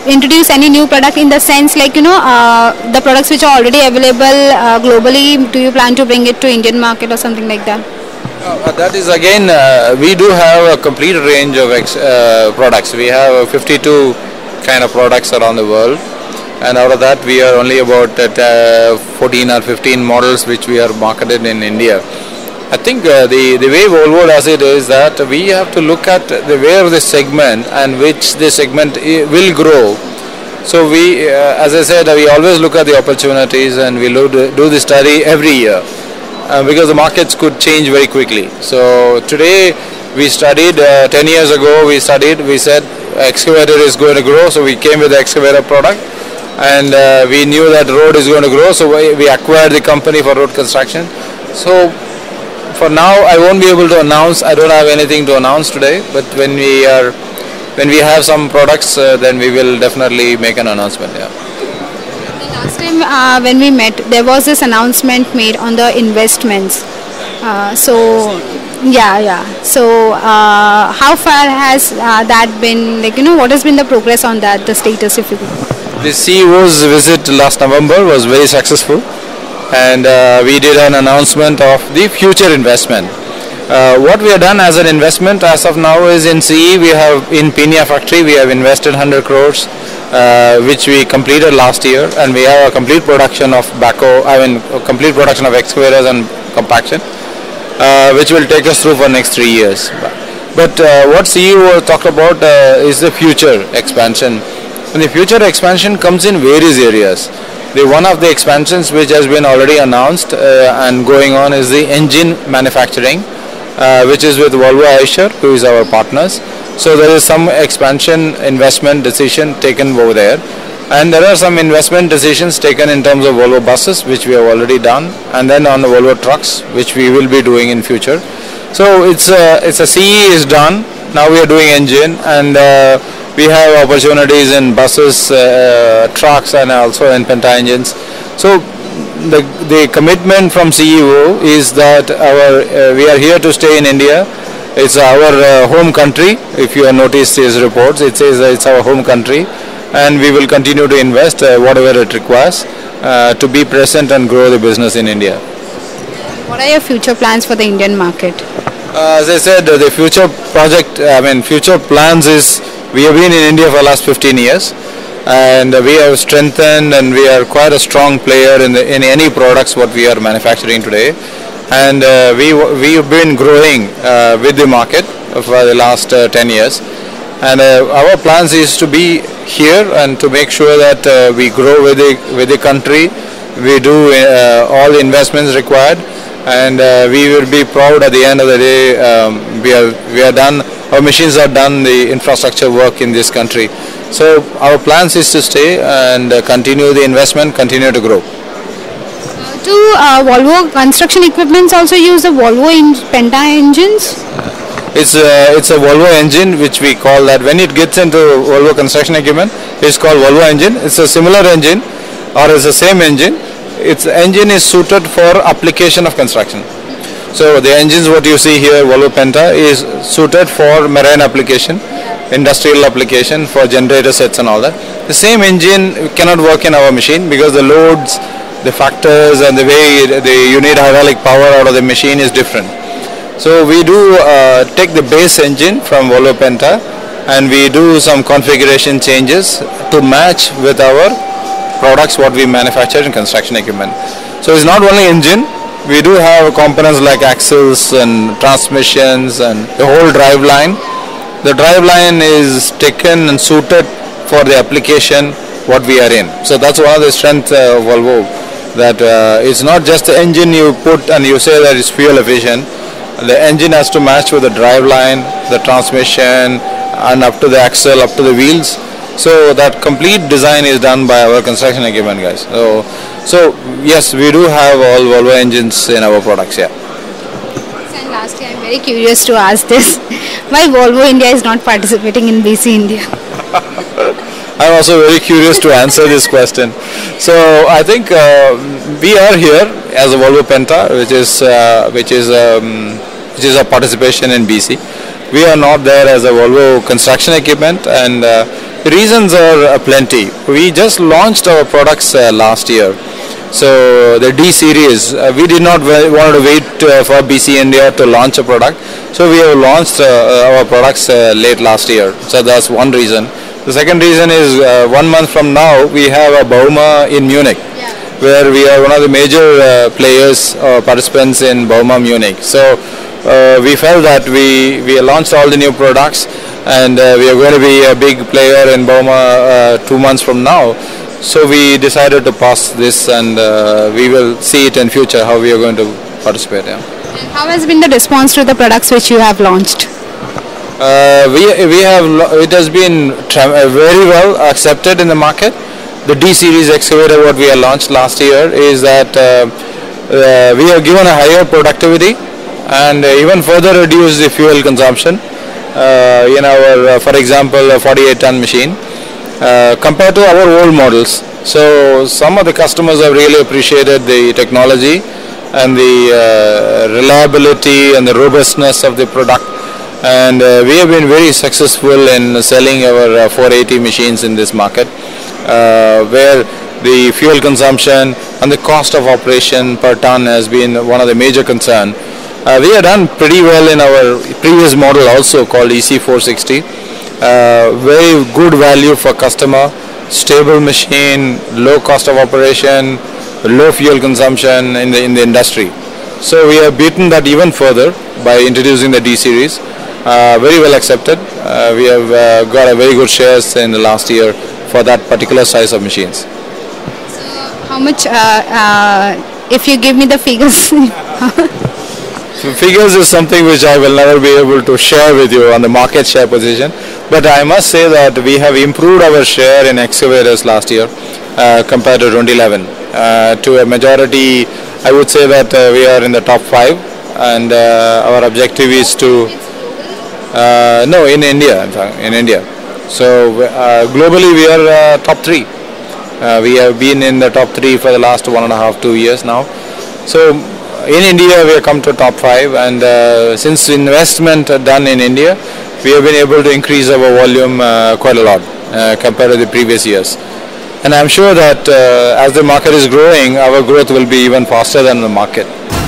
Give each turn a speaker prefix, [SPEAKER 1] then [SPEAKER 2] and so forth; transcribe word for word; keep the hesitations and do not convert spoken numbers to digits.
[SPEAKER 1] introduce any new product in the sense like, you know, uh, the products which are already available uh, globally, do you plan to bring it to Indian market or something like that?
[SPEAKER 2] Uh, that is again, uh, we do have a complete range of ex uh, products. We have fifty-two kind of products around the world, and out of that we are only about uh, fourteen or fifteen models which we are marketed in India. I think uh, the, the way Volvo does it is that we have to look at the where the segment and which the segment will grow. So we, uh, as I said, we always look at the opportunities and we do the study every year uh, because the markets could change very quickly. So today we studied, uh, ten years ago we studied, we said excavator is going to grow, so we came with the excavator product, and uh, we knew that road is going to grow, so we, we acquired the company for road construction. So for now, I won't be able to announce. I don't have anything to announce today. But when we are, when we have some products, uh, then we will definitely make an announcement. Yeah.
[SPEAKER 1] The last time uh, when we met, there was this announcement made on the investments. Uh, so yeah, yeah. So uh, how far has uh, that been? Like, you know, what has been the progress on that? The status, if you could.
[SPEAKER 2] The C E O's visit last November was very successful. And uh, we did an announcement of the future investment. Uh, what we have done as an investment as of now is in C E, we have in Peenya factory, we have invested one hundred crores, uh, which we completed last year, and we have a complete production of backhoe, I mean a complete production of excavators and compaction, uh, which will take us through for next three years. But uh, what C E O talked about uh, is the future expansion. And the future expansion comes in various areas. The one of the expansions which has been already announced uh, and going on is the engine manufacturing, uh, which is with Volvo Eicher, who is our partners. So there is some expansion investment decision taken over there, and there are some investment decisions taken in terms of Volvo buses, which we have already done, and then on the Volvo trucks, which we will be doing in future. So it's a, it's a C E is done. Now we are doing engine, and uh, we have opportunities in buses, uh, trucks, and also in Penta engines. So the, the commitment from C E O is that our uh, we are here to stay in India. It's our uh, home country. If you have noticed his reports, it says that it's our home country, and we will continue to invest uh, whatever it requires uh, to be present and grow the business in India.
[SPEAKER 1] What are your future plans for the Indian market?
[SPEAKER 2] Uh, as I said, uh, the future project, I mean future plans is, we have been in India for the last fifteen years, and we have strengthened, and we are quite a strong player in the, in any products what we are manufacturing today, and uh, we we have been growing uh, with the market for the last uh, ten years, and uh, our plans is to be here and to make sure that uh, we grow with the with the country. We do uh, all the investments required, and uh, we will be proud at the end of the day. Um, we are we are done. Our machines have done the infrastructure work in this country. So our plans is to stay and uh, continue the investment, continue to grow.
[SPEAKER 1] Uh, do uh, Volvo construction equipments also use the Volvo in Penta engines?
[SPEAKER 2] It's a, it's a Volvo engine, which we call that. When it gets into Volvo construction equipment, it's called Volvo engine. It's a similar engine, or it's the same engine. Its engine is suited for application of construction. So the engines what you see here, Volvo Penta, is suited for marine application, industrial application, for generator sets and all that. The same engine cannot work in our machine because the loads, the factors, and the way the, you need hydraulic power out of the machine is different. So we do uh, take the base engine from Volvo Penta, and we do some configuration changes to match with our products what we manufacture in construction equipment. So it's not only engine. We do have components like axles and transmissions and the whole drive line. The drive line is taken and suited for the application what we are in. So that's one of the strengths of Volvo, that uh, it's not just the engine you put and you say that it's fuel efficient. The engine has to match with the drive line, the transmission, and up to the axle, up to the wheels. So that complete design is done by our construction equipment guys. So, so yes, we do have all Volvo engines in our products. Yeah.
[SPEAKER 1] And lastly, I'm very curious to ask this: why Volvo India is not participating in B C India?
[SPEAKER 2] I'm also very curious to answer this question. So I think uh, we are here as a Volvo Penta, which is uh, which is um, which is a participation in B C. We are not there as a Volvo construction equipment, and uh, reasons are uh, plenty. We just launched our products uh, last year. So the D series, uh, we did not want to wait uh, for B C India to launch a product. So we have launched uh, our products uh, late last year. So that's one reason. The second reason is uh, one month from now we have a Bauma in Munich, yeah, where we are one of the major uh, players or participants in Bauma Munich. So uh, we felt that we, we launched all the new products, and uh, we are going to be a big player in Bauma uh, two months from now. So we decided to pass this, and uh, we will see it in future how we are going to participate. Yeah.
[SPEAKER 1] And how has been the response to the products which you have launched?
[SPEAKER 2] Uh, we we have it has been very well accepted in the market. The D series excavator what we have launched last year is that uh, uh, we have given a higher productivity and even further reduced the fuel consumption uh, in our, uh, for example, a forty-eight ton machine. Uh, compared to our old models. So some of the customers have really appreciated the technology and the uh, reliability and the robustness of the product, and uh, we have been very successful in selling our uh, four eighty machines in this market, uh, where the fuel consumption and the cost of operation per ton has been one of the major concern. Uh, we have done pretty well in our previous model also called E C four sixty. Uh, very good value for customer, stable machine, low cost of operation, low fuel consumption in the in the industry. So we have beaten that even further by introducing the D series. Uh, very well accepted. Uh, we have uh, got a very good shares in the last year for that particular size of machines.
[SPEAKER 1] So how much? Uh, uh, if you give me the figures.
[SPEAKER 2] So figures is something which I will never be able to share with you on the market share position, but I must say that we have improved our share in excavators last year uh, compared to twenty eleven. Uh, to a majority, I would say that uh, we are in the top five, and uh, our objective is to uh, no in India, in fact, in India. So uh, globally we are uh, top three. Uh, we have been in the top three for the last one and a half, two years now. So in India we have come to top five, and uh, since investment done in India, we have been able to increase our volume uh, quite a lot uh, compared to the previous years. And I'm sure that uh, as the market is growing, our growth will be even faster than the market.